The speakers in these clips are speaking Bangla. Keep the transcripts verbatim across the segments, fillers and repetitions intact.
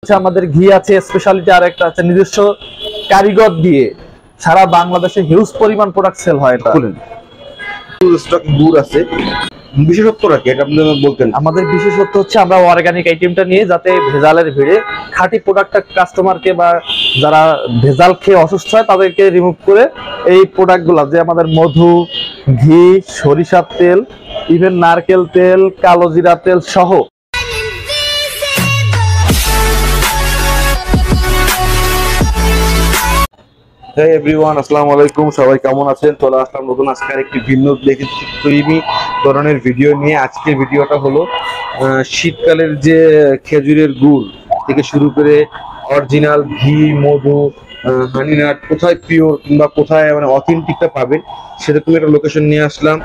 হচ্ছে আমাদের ঘি আছে, স্পেশালিটি আর একটা আছে নিজস্ব কারিগর দিয়ে সারা বাংলাদেশে হিউজ পরিমাণ প্রোডাক্ট সেল হয়। এটা স্টক গুড় আছে, বিশেষত্বটা কি এটা আপনি বলতেন? আমাদের বিশেষত্ব হচ্ছে আমরা অর্গানিক আইটেমটা নিয়ে যাতে ভেজালের ভিড়ে খাঁটি প্রোডাক্টটা কাস্টমারকে বা যারা ভেজাল খেয়ে অসুস্থ হয় তাদেরকে রিমুভ করে এই প্রোডাক্টগুলো যে আমাদের মধু, ঘি, সরিষার তেল, ইভেন নারকেল তেল, কালো জিরা তেল সহ Hey everyone, আসসালামু আলাইকুম। সবাই কেমন আছেন? চলে আসলাম নতুন আজকে একটি ভিন্ন দেখি ধরনের ভিডিও নিয়ে। আজকের ভিডিওটা হলো শীতকালের যে খেজুরের গুড় থেকে শুরু করে অরিজিনাল ঘি, মধু, হানি নাট কোথায় পিওর কিংবা কোথায় মানে অথেন্টিকটা পাবেন সেরকম একটা লোকেশন নিয়ে আসলাম।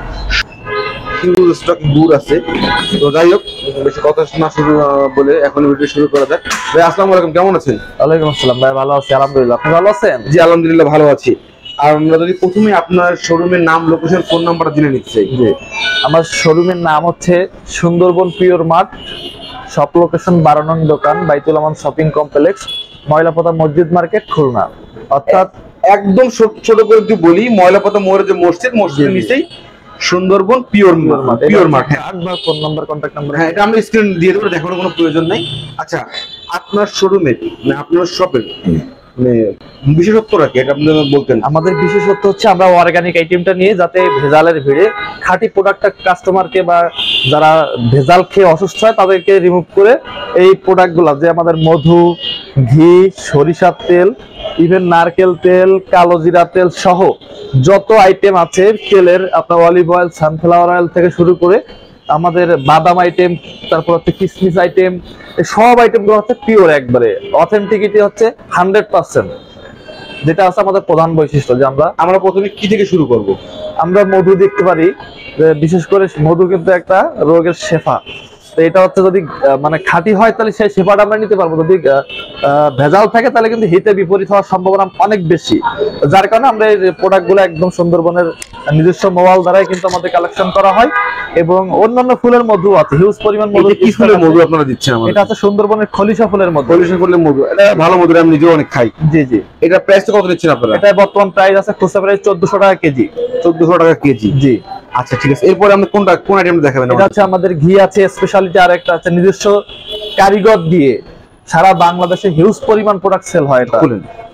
স্টক গুড় আছে। তো যাই হোক, বেশি কথা না শুরু বলে এখন ভিডিও শুরু করা যাক। ভাই আসসালামু আলাইকুম, কেমন আছেন? ওয়ালাইকুম আসসালাম ভাই, ভালো আছি আলহামদুলিল্লাহ। আপনি ভালো আছেন? জি আলহামদুলিল্লাহ ভালো আছি। আর আমরা যদি প্রথমে আপনার শোরুমের নাম, লোকেশন, ফোন নাম্বারটা জেনে নিচ্ছি। জি, আমার শোরুমের নাম হচ্ছে Sundarban pure mart, shop location বারো নং দোকান, বাইতুল আমান শপিং কমপ্লেক্স, ময়লাপোতা মসজিদ মার্কেট, খুলনা। অর্থাৎ একদম ছোট করে যদি বলি, ময়লাপোতা মোড়ে যে মসজিদ, মসজিদের নিচেই Sundarban pure mart. Pure mart একবার ফোন নাম্বার, কন্টাক্ট নাম্বার, হ্যাঁ এটা আমরা স্ক্রিন দিয়ে দেবো, দেখানোর কোনো প্রয়োজন নাই। আচ্ছা, আপনার শোরুমের মানে আপনার শপের মানে বিশেষত্বটা কি এটা আপনি বলতেন? আমাদের বিশেষত্ব হচ্ছে আমরা অর্গানিক আইটেমটা নিয়ে যাতে ভেজালের ভিড়ে খাঁটি প্রোডাক্টটা কাস্টমারকে বা যারা ভেজাল খেয়ে অসুস্থ হয় তাদেরকে রিমুভ করে এই প্রোডাক্টগুলো যে আমাদের মধু, ঘি, সরিষার তেল, ইভেন নারকেল তেল, কালো জিরা তেল সহ যত আইটেম আছে তেলের, আপনার অলিভ অয়েল, সানফ্লাওয়ার অয়েল থেকে শুরু করে আমাদের বাদাম আইটেম, তারপর হচ্ছে কিসমিস আইটেম, সব আইটেমগুলো হচ্ছে পিওর, একবারে অথেন্টিকিটি হচ্ছে হান্ড্রেড পার্সেন্ট, যেটা আছে আমাদের প্রধান বৈশিষ্ট্য। যে আমরা আমরা প্রথমে কি থেকে শুরু করব? আমরা মধু দেখতে পারি, বিশেষ করে মধু কিন্তু একটা রোগের শেফা। তো এটা হচ্ছে যদি মানে খাঁটি হয় তাহলে সেই শেফাটা আমরা নিতে পারবো, যদি ভেজাল থাকে তাহলে কিন্তু হিতে বিপরীত হওয়ার সম্ভাবনা অনেক বেশি। যার কারণে আমরা এই প্রোডাক্টগুলো একদম সুন্দরবনের নিজস্ব মোবাইল দ্বারাই কিন্তু আমাদের কালেকশন করা হয়। এবং অন্যান্য ফুলের মধু আছে, হিউজ পরিমাণ মধু। কি ফুলের মধু আপনারা দিচ্ছেন আমাদের? এটা আছে সুন্দরবনের খলিশা ফুলের মধু। খলিশা ফুলের মধু, এটা ভালো মধু, আমি নিজেও অনেক খাই। জি জি। এটা প্রাইস কত দিচ্ছেন আপনারা? এটা বর্তমান প্রাইস আছে খুচরা প্রাইস চোদ্দশো টাকা কেজি। চোদ্দশো টাকা কেজি, জি। আচ্ছা ঠিক আছে, এরপরে আমরা কোনটা কোন আইটেমটা দেখাবেন? এটা হচ্ছে আমাদের ঘি আছে, স্পেশালিটি আর একটা আছে নিজস্ব কারিগর দিয়ে সারা বাংলাদেশে হিউজ পরিমাণ প্রোডাক্ট সেল হয়। এটা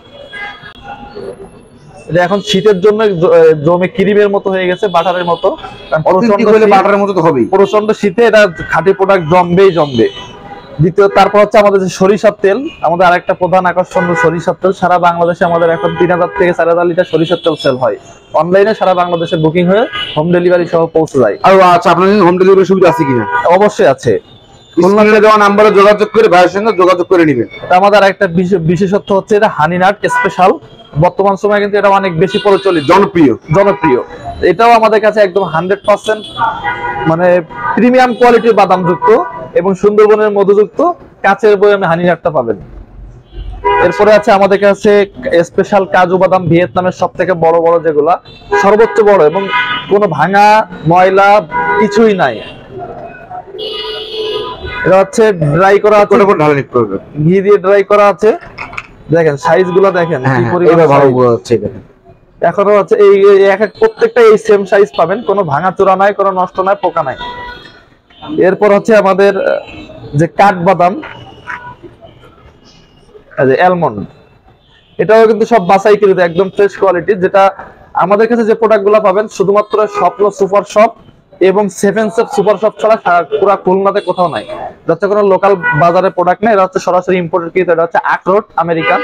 এটা এখন শীতের জন্য জমে ক্রিমের মতো হয়ে গেছে, বাটারের মতো। বাটারের মতো তো হবেই, প্রচন্ড শীতে এটা খাঁটি প্রোডাক্ট জমবেই জমবে। দ্বিতীয় তারপর হচ্ছে আমাদের যে সরিষার তেল, আমাদের আরেকটা প্রধান আকর্ষণ সরিষার তেল। সারা বাংলাদেশে আমাদের এখন তিন হাজার থেকে চার হাজার লিটার সরিষার তেল সেল হয়। অনলাইনে সারা বাংলাদেশে বুকিং হয়ে হোম ডেলিভারি সহ পৌঁছে যায়। আর আচ্ছা, আপনাদের হোম ডেলিভারি সুবিধা আছে কিনা? অবশ্যই আছে। খুলনাতে দেওয়া নাম্বারে যোগাযোগ করে ভাইয়ের সঙ্গে যোগাযোগ করে নেবেন। আমাদের আরেকটা বিশেষত্ব হচ্ছে এটা হানি নাট স্পেশাল। বর্তমান সময়ে কিন্তু এটা অনেক বেশি প্রচলিত, জনপ্রিয় জনপ্রিয় এটাও আমাদের কাছে একদম হান্ড্রেড পার্সেন্ট মানে প্রিমিয়াম কোয়ালিটির বাদাম যুক্ত এবং সুন্দরবনের মধুযুক্ত কাচের বয়ামে হানি নাটটা পাবেন। এরপরে আছে আমাদের কাছে স্পেশাল কাজু বাদাম, ভিয়েতনামের সব থেকে বড় বড়, যেগুলা সর্বোচ্চ বড় এবং কোনো ভাঙা ময়লা কিছুই নাই। এটা হচ্ছে ড্রাই করা আছে, ঘি দিয়ে ড্রাই করা আছে। দেখেন সাইজ গুলা দেখেন কি পরিমাণ ভালো হচ্ছে। এখনো আছে এই এক এক প্রত্যেকটা এই সেম সাইজ পাবেন, কোনো ভাঙা চূড়া নাই, কোনো নষ্ট নাই, পোকা নাই। এরপর হচ্ছে আমাদের যে কাঠবাদাম, যে অ্যালমন্ড, এটাও কিন্তু সব বাছাইকৃত একদম ফ্রেশ কোয়ালিটি। যেটা আমাদের কাছে যে প্রোডাক্ট গুলা পাবেন শুধুমাত্র স্বপ্ন সুপার শপ এবং সেভেন সেভ সুপার শপ ছাড়া পুরো খুলনাতে কোথাও নাই। যাচ্ছে কোনো লোকাল বাজারে প্রোডাক্ট নেই, এটা হচ্ছে সরাসরি ইম্পোর্টেড কৃত। এটা হচ্ছে আখরোট আমেরিকান,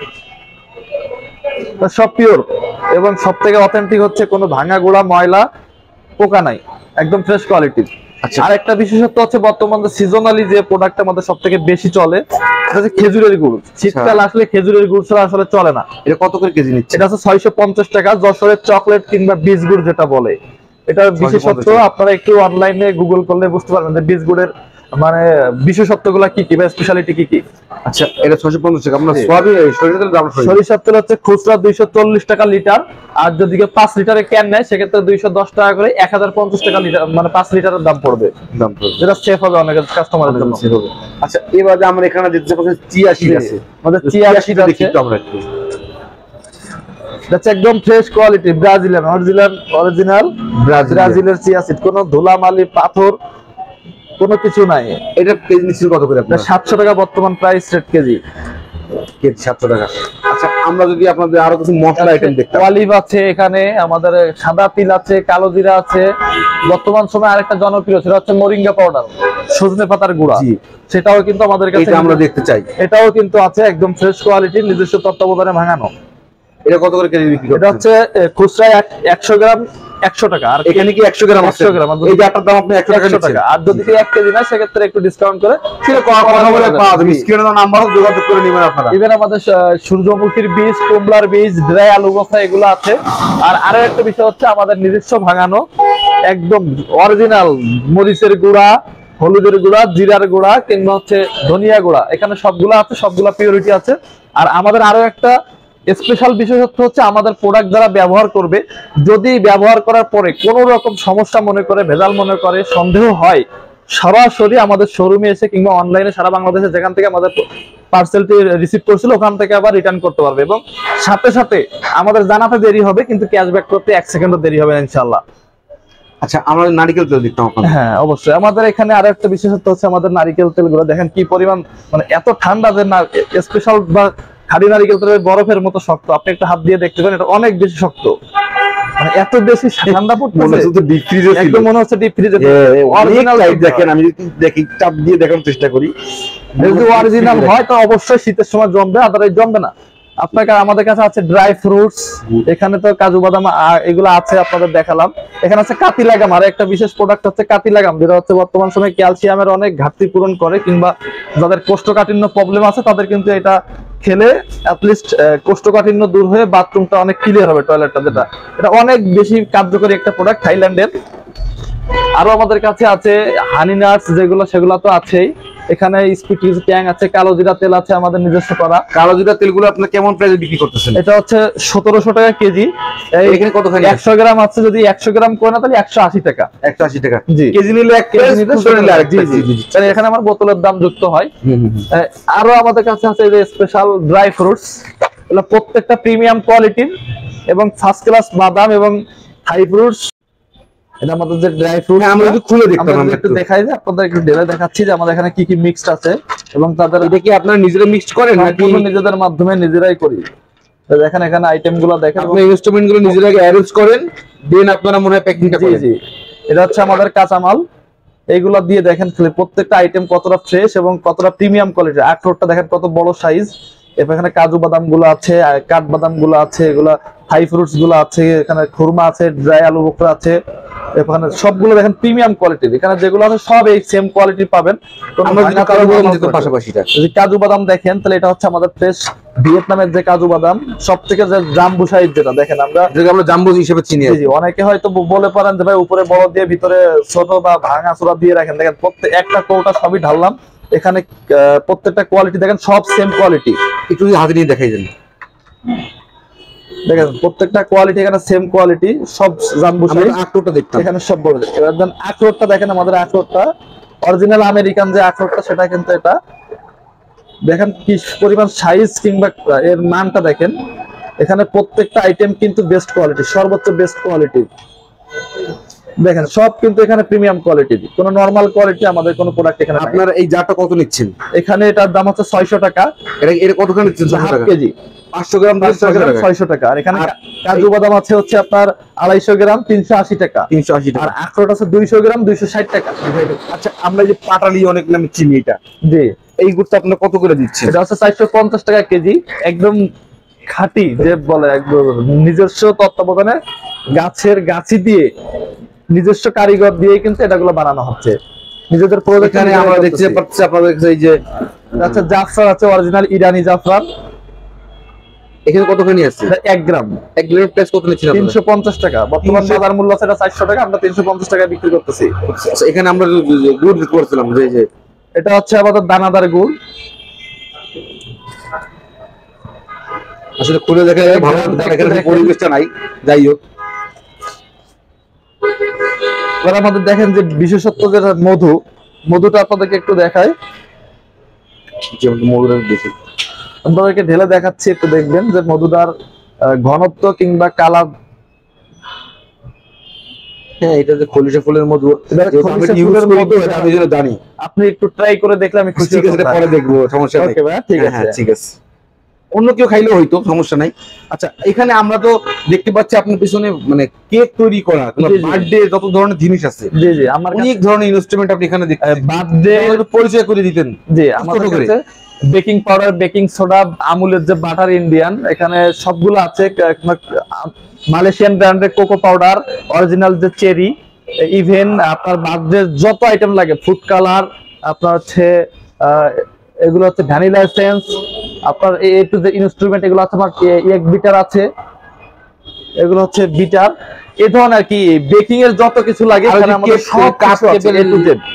সব পিওর এবং সব থেকে অথেন্টিক হচ্ছে কোনো ভাঙা গুড়া ময়লা পোকা নাই, একদম ফ্রেশ কোয়ালিটি। আচ্ছা, আর একটা বিশেষত্ব হচ্ছে বর্তমানে সিজনালি যে প্রোডাক্ট আমাদের সব থেকে বেশি চলে সেটা হচ্ছে খেজুরের গুড়। শীতকাল আসলে খেজুরের গুড় ছাড়া আসলে চলে না। এটা কত করে কেজি নিচ্ছে? এটা হচ্ছে ছয়শো পঞ্চাশ টাকা। যশোরের চকলেট কিংবা বীজ গুড় যেটা বলে, এটা বিশেষত্ব আপনারা একটু অনলাইনে গুগল করলে বুঝতে পারবেন যে বীজ গুড়ের মানে বিশেষত্বগুলো কি কি বা স্পেশালিটি কি কি? আচ্ছা, এটা ছয়শো পঞ্চাশ টাকা। আপনার সয়াবিন সরিষার তেলের দাম, সরিষার তেল হচ্ছে খুচরা দুইশো চল্লিশ টাকা লিটার, আর যদি কেউ পাঁচ লিটারের ক্যান নেয় সেক্ষেত্রে দুইশো দশ টাকা করে এক হাজার পঞ্চাশ টাকা লিটার, মানে পাঁচ লিটারের দাম পড়বে। দাম পড়বে, যেটা সেফ হবে অনেক কাস্টমারের জন্য। আচ্ছা, এবারে আমরা এখানে দেখতে পাচ্ছি চিয়া সিড আছে। আমাদের চিয়া সিড আছে, আমরা একটু এটা একদম fresh quality, Brazilian original original ব্রাজিলের চিয়া সিড, কোনো ধুলামালি পাথর কোনো কিছু নাই। এটা কেজি নিচ্ছি কত করে আপনার? সাতশো টাকা বর্তমান প্রাইস রেট কেজি। কেজি সাতশো টাকা। আচ্ছা, আমরা যদি আপনাদের আরো কিছু মশলা আইটেম দেখতাম। অলিভ আছে এখানে, আমাদের সাদা তিল আছে, কালো জিরা আছে, বর্তমান সময় আরেকটা জনপ্রিয় সেটা হচ্ছে মোরিঙ্গা পাউডার, সজনে পাতার গুঁড়া, সেটাও কিন্তু আমাদের কাছে আমরা দেখতে চাই। এটাও কিন্তু আছে একদম ফ্রেশ কোয়ালিটির, নিজস্ব তত্ত্বাবধানে ভাঙানো। এটা কত করে কেজি বিক্রি করছেন? এটা হচ্ছে খুচরায় একশো গ্রাম একশো টাকা, আর এখানে কি একশো গ্রাম একশো গ্রাম এই জারটার দাম আপনি একশো টাকা, আর যদি এক কেজি না সেক্ষেত্রে একটু ডিসকাউন্ট করে সেটা কথা বলে পাওয়া যাবে। স্ক্রিনে নাম্বার যোগাযোগ করে নেবেন আপনারা। ইভেন আমাদের সূর্যমুখীর বীজ, কমলার বীজ, ড্রাই আলু বোখরা এগুলো আছে। আর আরো একটা বিষয় হচ্ছে আমাদের নিজস্ব ভাঙানো একদম অরিজিনাল মরিচের গুঁড়া, হলুদের গুঁড়া, জিরার গুঁড়া কিংবা হচ্ছে ধনিয়া গুঁড়া, এখানে সবগুলো আছে, সবগুলা পিওরিটি আছে। আর আমাদের আরো একটা স্পেশাল বিশেষত্ব হচ্ছে আমাদের প্রোডাক্ট যারা ব্যবহার করবে, যদি ব্যবহার করার পরে কোনো রকম সমস্যা মনে করে, ভেজাল মনে করে, সন্দেহ হয়, সরাসরি আমাদের শোরুমে এসে কিংবা অনলাইনে সারা বাংলাদেশে যেখান থেকে আমাদের পার্সেলটি রিসিভ করছিল ওখান থেকে আবার রিটার্ন করতে পারবে, এবং সাথে সাথে আমাদের জানাতে দেরি হবে কিন্তু ক্যাশব্যাক করতে এক সেকেন্ডও দেরি হবে না ইনশাআল্লাহ। আচ্ছা, আমরা নারকেল তেল দেখতাম আপনাদের। হ্যাঁ অবশ্যই, আমাদের এখানে আরো একটা বিশেষত্ব হচ্ছে আমাদের নারকেল তেলগুলো দেখেন কি পরিমাণ, মানে এত ঠান্ডা যে না, স্পেশাল বা খাঁটি নারকেল তেল বরফের মতো শক্ত, আপনি একটা হাত দিয়ে দেখতে পারেন, এটা অনেক বেশি শক্ত, মানে এত বেশি ঠান্ডা পড়তেছে, ডিপ ফ্রিজে একদম মনে হচ্ছে ডিপ ফ্রিজে। অরিজিনাল লাইট দেখেন, আমি যদি দেখি চাপ দিয়ে দেখার চেষ্টা করি, যদি অরিজিনাল হয় তো অবশ্যই শীতের সময় জমবে, আদারওয়াইজ জমবে না। আপনাকে আমাদের কাছে আছে ড্রাই ফ্রুটস, এখানে তো কাজু বাদাম এগুলো আছে আপনাদের দেখালাম। এখানে আছে কাতিলাগাম, আর একটা বিশেষ প্রোডাক্ট হচ্ছে কাতিলাগাম, যেটা হচ্ছে বর্তমান সময়ে ক্যালসিয়ামের অনেক ঘাটতি পূরণ করে, কিংবা যাদের কোষ্ঠকাঠিন্য প্রবলেম আছে তাদের কিন্তু এটা খেলে অ্যাটলিস্ট কোষ্ঠকাঠিন্য দূর হয়ে বাথরুমটা অনেক ক্লিয়ার হবে, টয়লেটটা, যেটা এটা অনেক বেশি কার্যকরী একটা প্রোডাক্ট থাইল্যান্ডের। আরো আমাদের কাছে আছে হানি নাটস, যেগুলো সেগুলো তো আছেই। এখানে স্পিটিস ট্যাং আছে, কালো জিরা তেল আছে আমাদের নিজস্ব করা। কালো জিরা তেলগুলো আপনারা কেমন প্রাইসে বিক্রি করতেছেন? এটা হচ্ছে সতেরোশো টাকা কেজি। এখানে কতখানি? একশো গ্রাম আছে, যদি একশো গ্রাম করে না তাহলে একশো আশি টাকা। একশো আশি টাকা জি, কেজি নিলে এক কেজি নিলে আরেক। জি জি জি, এখানে আমার বোতলের দাম যুক্ত হয়। আরো আমাদের কাছে আছে এই যে স্পেশাল ড্রাই ফ্রুটস, এগুলো প্রত্যেকটা প্রিমিয়াম কোয়ালিটির এবং ফার্স্ট ক্লাস বাদাম এবং থাই ফ্রুটস। এটা আমাদের যে ড্রাই ফ্রুট, আমরা একটু খুলে দেখতাম, আমরা একটু দেখাই যে আপনাদের একটু ঢেলে দেখাচ্ছি যে আমাদের এখানে কি কি মিক্সড আছে, এবং তাদের এটা কি আপনারা নিজেরা মিক্সড করেন নাকি নিজেদের মাধ্যমে নিজেরাই করি? দেখেন এখানে আইটেম গুলো দেখেন, আপনি ইনস্ট্রুমেন্ট গুলো নিজেরা অ্যারেঞ্জ করেন, দেন আপনারা মনে হয় প্যাকিংটা করেন। জি জি, এটা হচ্ছে আমাদের কাঁচামাল, এইগুলা দিয়ে দেখেন প্রত্যেকটা আইটেম কতটা ফ্রেশ এবং কতটা প্রিমিয়াম কোয়ালিটি। আখরোটটা দেখেন কত বড় সাইজ, এখানে কাজু বাদাম গুলো আছে, কাঠ বাদাম গুলো আছে, এগুলা হাই ফ্রুটস গুলো আছে, এখানে খুরমা আছে, ড্রাই আলু বোখরা আছে, এখানে সবগুলো দেখেন প্রিমিয়াম কোয়ালিটির। এখানে যেগুলো আছে সব এই সেম কোয়ালিটি পাবেন। আমরা যদি কাজু বাদাম দিতে পাশাপাশি যদি কাজু বাদাম দেখেন তাহলে এটা হচ্ছে আমাদের ফ্রেশ ভিয়েতনামের যে কাজু বাদাম, সব থেকে যে জাম্বু সাইজ, যেটা দেখেন আমরা যেটা আমরা জাম্বু হিসেবে চিনি। জি, অনেকে হয়তো বলে পারেন যে ভাই উপরে বড় দিয়ে ভিতরে ছোট বা ভাঙা চোরা দিয়ে রাখেন, দেখেন প্রত্যেক একটা কৌটা সবই ঢাললাম। এখানে প্রত্যেকটা কোয়ালিটি দেখেন সব সেম কোয়ালিটি। একটু হাতে নিয়ে দেখাই দেন, দেখেন প্রত্যেকটা কোয়ালিটি এখানে সেম কোয়ালিটি, সব জাম্বু সাইজ। আখরোটটা দেখতেন এখানে সব বড়। এবার দেন আখরোটটা দেখেন, আমাদের আখরোটটা অরিজিনাল আমেরিকান যে আখরোটটা সেটা কিন্তু এটা দেখেন কি পরিমাণ সাইজ কিংবা এর মানটা দেখেন। এখানে প্রত্যেকটা আইটেম কিন্তু বেস্ট কোয়ালিটি, সর্বোচ্চ বেস্ট কোয়ালিটি। দেখেন সব কিন্তু এখানে প্রিমিয়াম কোয়ালিটি, কোনো নরমাল কোয়ালিটি আমাদের কোনো প্রোডাক্ট এখানে। আপনারা এই জারটা কত নিচ্ছেন? এখানে এটার দাম হচ্ছে ছয়শো টাকা। এটা এটা কতখানি নিচ্ছেন? হাফ কেজি পাঁচশো গ্রাম ছয়শো টাকা। আর এখানে কাজু বাদাম আছে হচ্ছে আপনার আড়াইশো গ্রাম তিনশো আশি টাকা। তিনশো আশি টাকা। আর আখরোট আছে দুইশো গ্রাম দুইশো ষাট টাকা। আচ্ছা, আমরা যে পাটালি অনেক নামে চিনি, এটা জি, এই গুড়টা আপনারা কত করে দিচ্ছেন? এটা হচ্ছে চারশো পঞ্চাশ টাকা কেজি। একদম খাঁটি, যে বলে একদম নিজস্ব তত্ত্বাবধানে গাছের গাছি দিয়ে নিজস্ব কারিগর দিয়ে কিন্তু এটাগুলো বানানো হচ্ছে নিজেদের প্রোডাক্টে। আমরা দেখতে পাচ্ছি আপনাদের এই যে আচ্ছা জাফরান আছে, অরিজিনাল ইরানি জাফরান। এখানে কতখানি আছে? এক গ্রাম। এক গ্রামের প্রাইস কত নিচ্ছেন? তিনশো পঞ্চাশ টাকা। বর্তমান বাজার মূল্য আছে এটা চারশো টাকা, আমরা তিনশো পঞ্চাশ টাকায় বিক্রি করতেছি। এখানে আমরা গুড় করছিলাম যে এটা হচ্ছে আমাদের দানাদার গুড়। আসলে খুলে দেখা যায় ভালো, এখানে পরিবেশটা নাই, যাই হোক। এবার আমাদের দেখেন যে বিশেষত্ব যেটা মধু, মধুটা আপনাদেরকে একটু দেখাই, মধুর বেশি আপনাদেরকে ঢেলে দেখাচ্ছি, একটু দেখবেন যে মধুটার ঘনত্ব কিংবা কালার। হ্যাঁ, এটা যে খলিশা ফুলের মধু, আমি জানি, আপনি একটু ট্রাই করে দেখলে আমি খুশি হব। পরে দেখবো, সমস্যা নেই। ঠিক আছে, ঠিক আছে, অন্য কেউ খাইলেও হয়তো সমস্যা নাই। আচ্ছা, এখানে আমরা তো দেখতে পাচ্ছি আপনার পিছনে মানে কেক তৈরি করা, বার্থডে যত ধরনের জিনিস আছে, জি জি, আমার অনেক ধরনের ইনস্ট্রুমেন্ট আপনি এখানে দেখতে, বার্থডে পরিচয় করে দিতেন। জি, আমাদের কাছে বেকিং পাউডার, বেকিং সোডা, আমুলের যে বাটার ইন্ডিয়ান, এখানে সবগুলো আছে। মালয়েশিয়ান ব্র্যান্ডের কোকো পাউডার, অরিজিনাল যে চেরি, ইভেন আপনার বার্থডে যত আইটেম লাগে, ফুড কালার, আপনার হচ্ছে এগুলো হচ্ছে ভ্যানিলা এসেন্স, আপনার এ টু জেড ইনস্ট্রুমেন্ট এগুলো আছে। আমার এক বিটার আছে, এগুলো হচ্ছে বিটার, এই ধরনের আর কি বেকিং এর যত কিছু লাগে এখানে আমাদের সব কাজ আছে, এ টু জেড।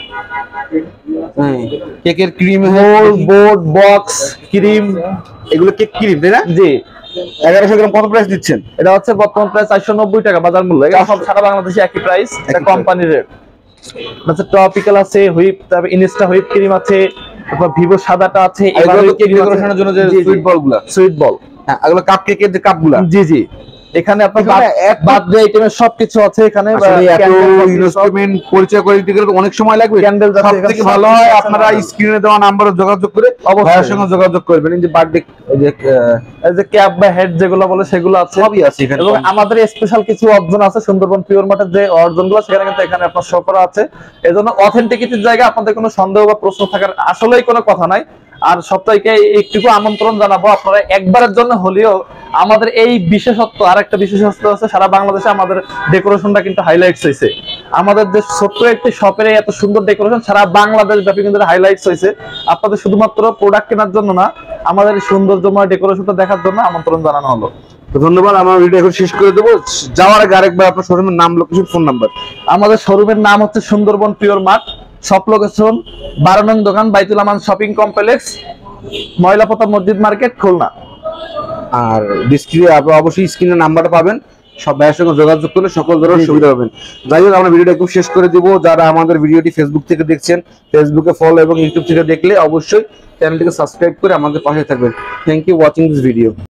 কেকের cream, mould, board, box, cream, এগুলো কেক ক্রিম, তাই না? জি। এগারোশো গ্রাম কত প্রাইস দিচ্ছেন? এটা হচ্ছে বর্তমান প্রাইস চারশো নব্বই টাকা বাজার মূল্য। এটা সব সারা বাংলাদেশে একই প্রাইস, এটা কোম্পানি রেট। আচ্ছা, টপিক্যাল আছে, হুইপ, তারপর ইনস্টা হুইপ ক্রিম আছে, তারপর ভিভো সাদাটা আছে। এবার কেক ডেকোরেশনের জন্য যে সুইট বলগুলো, সুইট বল, হ্যাঁ, এগুলো কাপ কেকের যে কাপগুলো। জি জি, এখানে আপনার বার্থডে আইটেমের সবকিছু আছে এখানে। ইনস্ট্রুমেন্ট পরিচয় করে দিতে গেলে অনেক সময় লাগবে। ক্যান্ডেল সবথেকে ভালো হয় আপনারা স্ক্রিনে দেওয়া নাম্বারে যোগাযোগ করে ভাইয়ের সঙ্গে যোগাযোগ করবেন। এই যে বার্থডে এই যে ক্যাপ বা হেড যেগুলো বলে সেগুলো আছে, সবই আছে এখানে। এবং আমাদের স্পেশাল কিছু অর্জন আছে, সুন্দরবন পিওর মার্টের যে অর্জনগুলো সেখানে কিন্তু এখানে আপনার শো করা আছে। এজন্য অথেন্টিকিটির জায়গা আপনাদের কোনো সন্দেহ বা প্রশ্ন থাকার আসলেই কোনো কথা নাই। আর সপ্তাহে একটুকু আমন্ত্রণ জানাবো, আপনারা একবারের জন্য হলেও আমাদের এই বিশেষত্ব, আর একটা বিশেষত্ব আছে, সারা বাংলাদেশে আমাদের ডেকোরেশনটা কিন্তু হাইলাইটস হয়েছে। আমাদের যে ছোট্ট একটি শপের এত সুন্দর ডেকোরেশন সারা বাংলাদেশ ব্যাপী কিন্তু হাইলাইটস হয়েছে। আপনাদের শুধুমাত্র প্রোডাক্ট কেনার জন্য না, আমাদের সৌন্দর্যময় ডেকোরেশনটা দেখার জন্য আমন্ত্রণ জানানো হলো। ধন্যবাদ। আমার ভিডিও এখন শেষ করে দেবো। যাওয়ার আগে আরেকবার আপনার শোরুমের নাম, লোকেশন, ফোন নাম্বার। আমাদের শোরুমের নাম হচ্ছে Sundarban pure mart, shop location বারো নং দোকান, বাইতুল আমান শপিং কমপ্লেক্স, ময়লাপোতা মসজিদ মার্কেট, খুলনা। আর ডিসক্রিপশনে আপনি অবশ্যই স্ক্রিনে নাম্বারটা পাবেন, সব ভাইয়ের সঙ্গে যোগাযোগ করলে সকল ধরনের সুবিধা পাবেন। যাই হোক, আমরা ভিডিওটা একটু শেষ করে দিব। যারা আমাদের ভিডিওটি ফেসবুক থেকে দেখছেন, ফেসবুকে ফলো এবং ইউটিউব থেকে দেখলে অবশ্যই চ্যানেলটিকে সাবস্ক্রাইব করে আমাদের পাশে থাকবেন। Thank you watching this video.